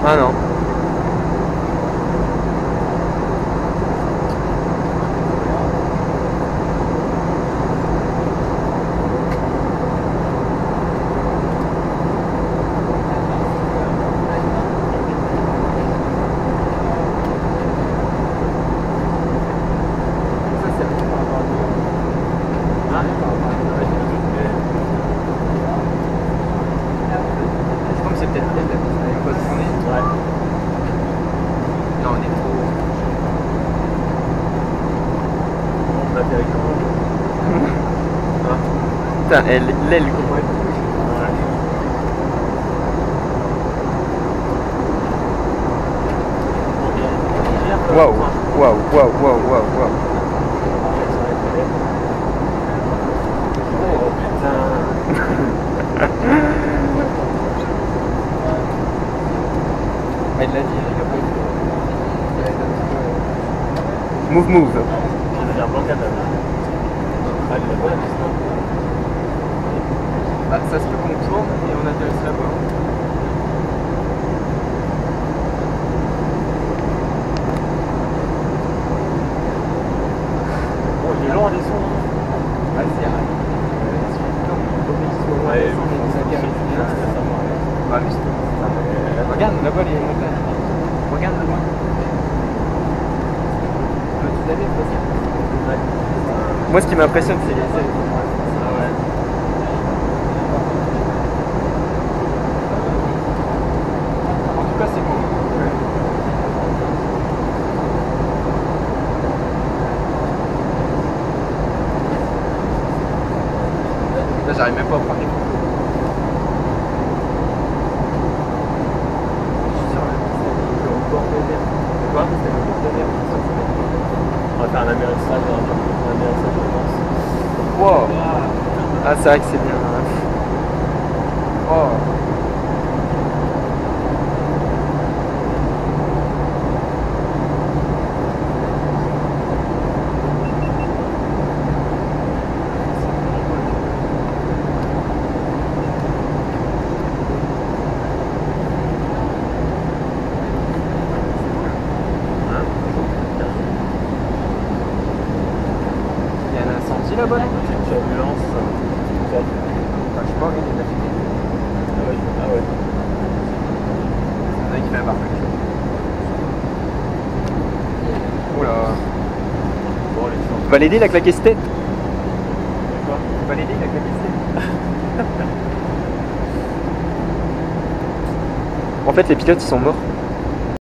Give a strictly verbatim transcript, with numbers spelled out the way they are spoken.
Ah non. C'est peut-être elle, elle est pas tournée. Ouais. Non, on est trop. On va faire comment? Putain, elle, l'aile comment elle bouge. Ouais. Waouh, waouh, waouh, waouh, waouh, waouh. Oh putain. Ah, il l'a dit, il a pas eu. Move, move. Je vais faire blancade. Ah, il a pas la piste. Ah, ça se peut qu'on tourne et on atterrisse là-bas. Bon, il est long à descendre. Ah, c'est vrai. Ouais, bah, juste. Regarde, là-bas, les montagnes. Regarde là-bas. Moi, ce qui m'impressionne, c'est les ailes. Ah ouais. En tout cas, c'est bon. Là, j'arrive même pas à prendre les photos. Quoi? On va faire un amérissage, un amérissage, je pense. Wow! Ah, c'est vrai que c'est bien. Oh! Là-bas, turbulence. Enfin, je sais pas, regarde, il a fini. Ah ouais, ah ouais. Il y en a qui fait un barbecue. Oula. Bon, allez, tu vas l'aider, il a claqué cette tête. Quoi? Tu vas l'aider, il a claqué cette tête. En fait, les pilotes, ils sont morts.